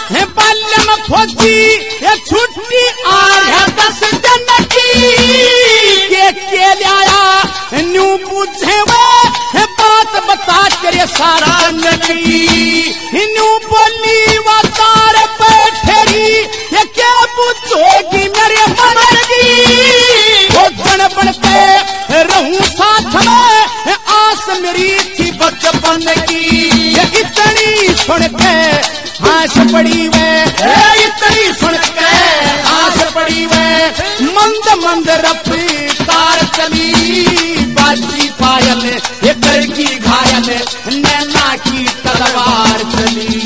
है बाल्यम खोजी ये छुट्टी आर है 10 दिन की के लाया न्यू पूछे वे बात बता कर सारा नकी न्यू बोली वातार बैठेगी ये क्या पूछोगी मेरे मन की भोजन बनते रहूं साथ में आस मेरी थी बचपन की ये इतनी सुन के आस पड़ी वे इतनी सुन के आस पड़ी वे मंद मंद रफ्तार चली बाजी पायल ये कर की घायल नैना की तलवार चली